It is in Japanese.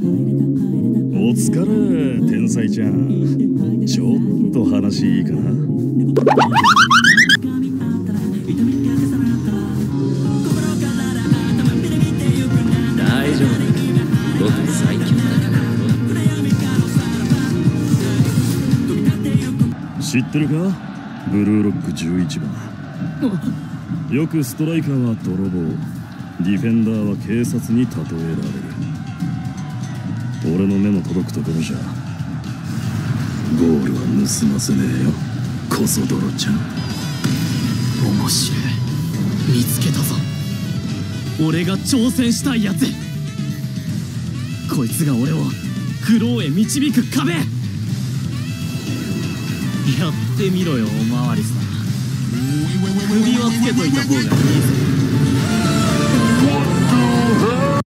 お疲れ天才ちゃん。ちょっと話いいかな。 大丈夫だ。僕最強だから。 知ってるか、ブルーロック11番。よくストライカーは泥棒、ディフェンダーは警察に例えられる。俺の目の届くところじゃゴールは盗ませねえよ、コソ泥ちゃん。 面白い。見つけたぞ。俺が挑戦したいやつ。こいつが俺をグローへ導く壁。やってみろよ、おまわりさん。首はつけといた方がいいぞ。